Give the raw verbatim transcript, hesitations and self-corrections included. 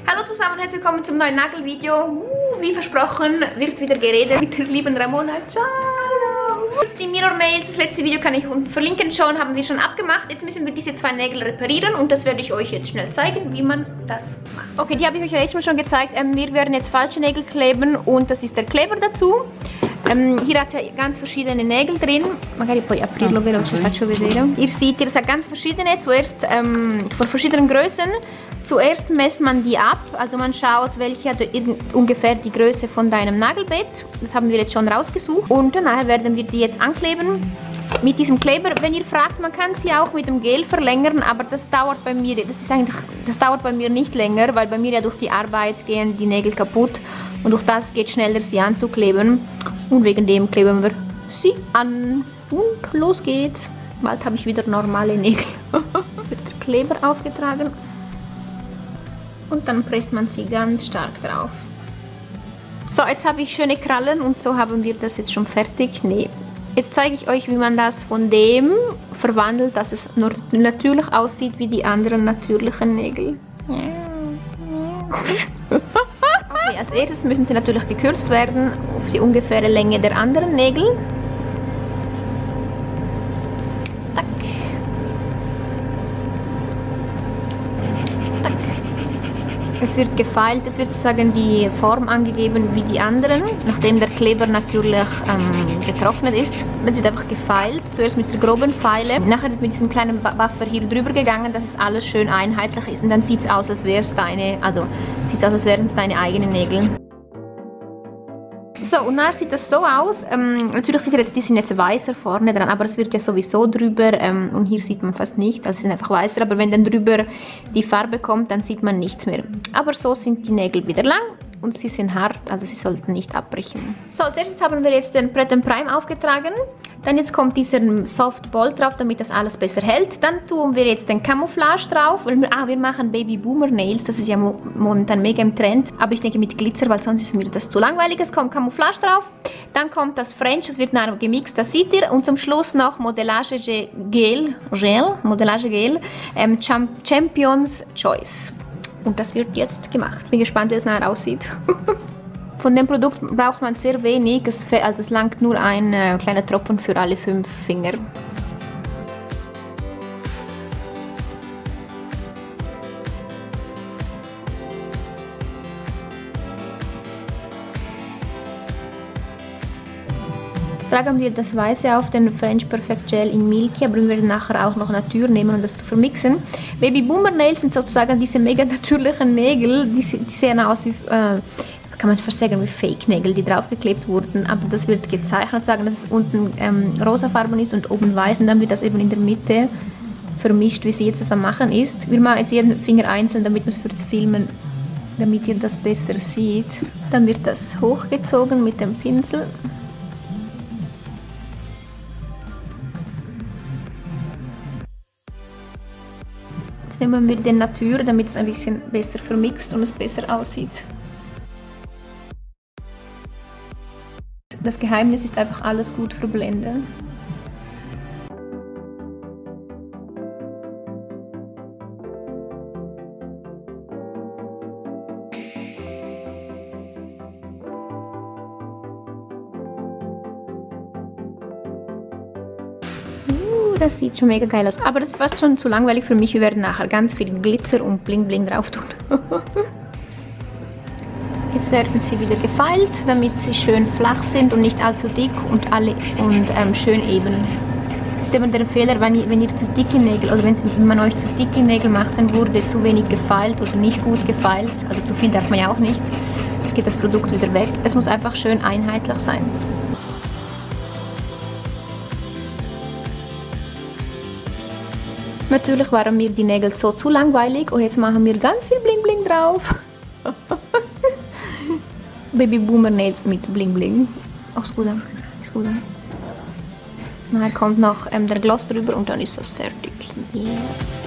Hallo zusammen und herzlich willkommen zum neuen Nagelvideo. Uh, wie versprochen wird wieder geredet mit der lieben Ramona. Ciao! Jetzt die Mirror Nails, das letzte Video kann ich unten verlinken schon, haben wir schon abgemacht. Jetzt müssen wir diese zwei Nägel reparieren und das werde ich euch jetzt schnell zeigen, wie man das macht. Okay, die habe ich euch ja letztes Mal schon gezeigt. Ähm, wir werden jetzt falsche Nägel kleben und das ist der Kleber dazu. Ähm, hier hat es ja ganz verschiedene Nägel drin. Magari poi aprirlo veloce, faccio vedere. Ihr seht, hier sind ganz verschiedene, zuerst ähm, von verschiedenen Größen. Zuerst messt man die ab, also man schaut, welche hat ungefähr die Größe von deinem Nagelbett. Das haben wir jetzt schon rausgesucht. Und danach werden wir die jetzt ankleben mit diesem Kleber. Wenn ihr fragt, man kann sie auch mit dem Gel verlängern, aber das dauert bei mir, das ist eigentlich, das dauert bei mir nicht länger, weil bei mir ja durch die Arbeit gehen die Nägel kaputt und durch das geht schneller, sie anzukleben. Und wegen dem kleben wir sie an. Und los geht's. Bald habe ich wieder normale Nägel. Wird der Kleber aufgetragen. Und dann presst man sie ganz stark drauf. So, jetzt habe ich schöne Krallen und so haben wir das jetzt schon fertig. Nee. Jetzt zeige ich euch, wie man das von dem verwandelt, dass es nur natürlich aussieht wie die anderen natürlichen Nägel. Okay, als erstes müssen sie natürlich gekürzt werden auf die ungefähre Länge der anderen Nägel. Tack. Tack. Jetzt wird gefeilt, jetzt wird sozusagen die Form angegeben wie die anderen, nachdem der Kleber natürlich ähm, getrocknet ist. Dann wird einfach gefeilt, zuerst mit der groben Feile, nachher wird mit diesem kleinen Buffer hier drüber gegangen, dass es alles schön einheitlich ist und dann sieht es aus, als wäre es deine, also sieht aus, als wären es deine eigenen Nägel. So, und nachher sieht das so aus. Ähm, natürlich sind jetzt, die sind jetzt weißer vorne dran, aber es wird ja sowieso drüber ähm, und hier sieht man fast nicht, also sie sind einfach weißer, aber wenn dann drüber die Farbe kommt, dann sieht man nichts mehr. Aber so sind die Nägel wieder lang und sie sind hart, also sie sollten nicht abbrechen. So, als erstes haben wir jetzt den Pret and Prime aufgetragen. Dann jetzt kommt dieser Soft Ball drauf, damit das alles besser hält. Dann tun wir jetzt den Camouflage drauf. Weil wir, ah, wir machen Baby Boomer Nails, das ist ja mo momentan mega im Trend. Aber ich denke mit Glitzer, weil sonst ist mir das zu langweilig. Es kommt Camouflage drauf. Dann kommt das French, das wird nachher gemixt, das seht ihr. Und zum Schluss noch Modellage Gel, Gel, Modellage Gel, ähm, Champions Choice. Und das wird jetzt gemacht. Bin gespannt, wie es nachher aussieht. Von dem Produkt braucht man sehr wenig, es, also es langt nur ein äh, kleiner Tropfen für alle fünf Finger. Jetzt tragen wir das Weiße auf den French Perfect Gel in Milky, aber wir werden nachher auch noch Natur nehmen, um das zu vermixen. Baby Boomer Nails sind sozusagen diese mega natürlichen Nägel, die, die sehen aus wie... Äh, kann man fast sagen, wie Fake-Nägel, die draufgeklebt wurden, aber das wird gezeichnet, sagen, dass es unten ähm, rosafarben ist und oben weiß und dann wird das eben in der Mitte vermischt, wie sie jetzt das am Machen ist. Wir machen jetzt jeden Finger einzeln, damit man es für das Filmen, damit ihr das besser seht. Dann wird das hochgezogen mit dem Pinsel. Jetzt nehmen wir den Natur, damit es ein bisschen besser vermixt und es besser aussieht. Das Geheimnis ist einfach alles gut verblenden. Uh, das sieht schon mega geil aus. Aber das ist fast schon zu langweilig für mich. Wir werden nachher ganz viel Glitzer und Bling Bling drauf tun. Jetzt werden sie wieder gefeilt, damit sie schön flach sind und nicht allzu dick und, alle, und ähm, schön eben. Das ist eben der Fehler, wenn ihr, wenn ihr zu dicke Nägel oder wenn man euch zu dicke Nägel macht, dann wurde zu wenig gefeilt oder nicht gut gefeilt. Also zu viel darf man ja auch nicht. Dann geht das Produkt wieder weg. Es muss einfach schön einheitlich sein. Natürlich waren mir die Nägel so zu langweilig und jetzt machen wir ganz viel Bling Bling drauf. Baby Boomer Nails mit Bling Bling. Oh, scusa. Scusa. Nachher kommt noch ähm, der Gloss drüber und dann ist das fertig. Yeah.